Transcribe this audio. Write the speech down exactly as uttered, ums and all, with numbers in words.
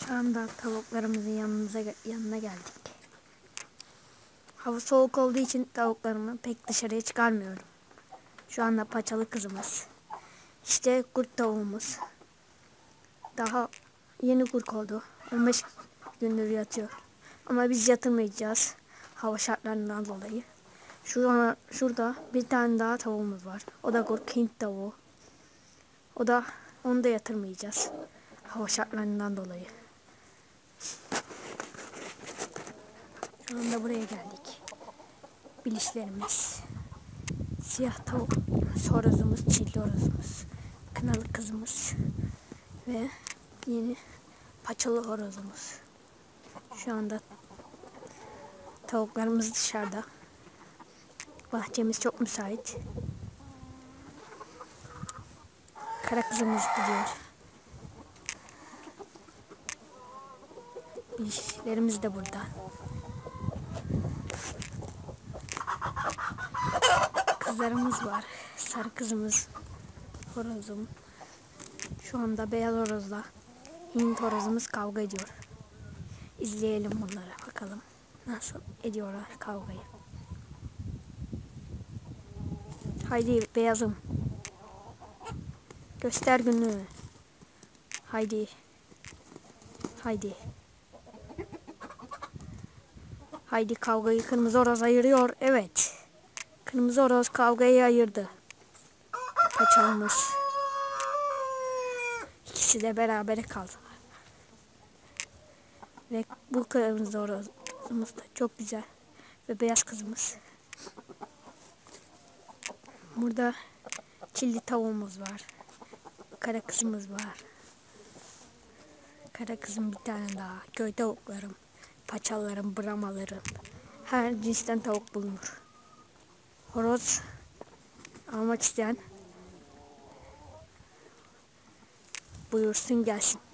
Şu anda tavuklarımızın yanımıza yanına geldik. Hava soğuk olduğu için tavuklarımı pek dışarıya çıkarmıyorum. Şu anda paçalı kızımız. İşte kurt tavuğumuz. Daha yeni kurt oldu. on beş gündür yatıyor. Ama biz yatırmayacağız. Hava şartlarından dolayı. Şu an, şurada bir tane daha tavuğumuz var. O da kurt, Hint tavuğu. O da onu da yatırmayacağız. Hava şartlarından dolayı. Şu anda buraya geldik. Bilişlerimiz. Siyah tavuk horozumuz, çilli horozumuz. Kınalı kızımız. Ve yeni paçalı horozumuz. Şu anda tavuklarımız dışarıda. Bahçemiz çok müsait. Kara kızımız gidiyor. Bilişlerimiz de burada. Kızlarımız var. Sarı kızımız, horozum. Şu anda beyaz horozla Hint horozumuz kavga ediyor. İzleyelim bunları, bakalım nasıl ediyorlar kavgayı. Haydi beyazım. Göster gününü. Haydi. Haydi. Haydi kavgayı kırmızı horoz ayırıyor. Evet. Kırmızı horoz kavgayı ayırdı. Paçalımız. İkisi de beraber kaldılar. Ve bu kırmızı horozumuz da çok güzel. Ve beyaz kızımız. Burada çilli tavuğumuz var. Kara kızımız var. Kara kızım bir tane daha. Köy tavuklarım, paçalarım, bramalarım. Her cinsten tavuk bulunur. Horoz almak isteyen buyursun gelsin.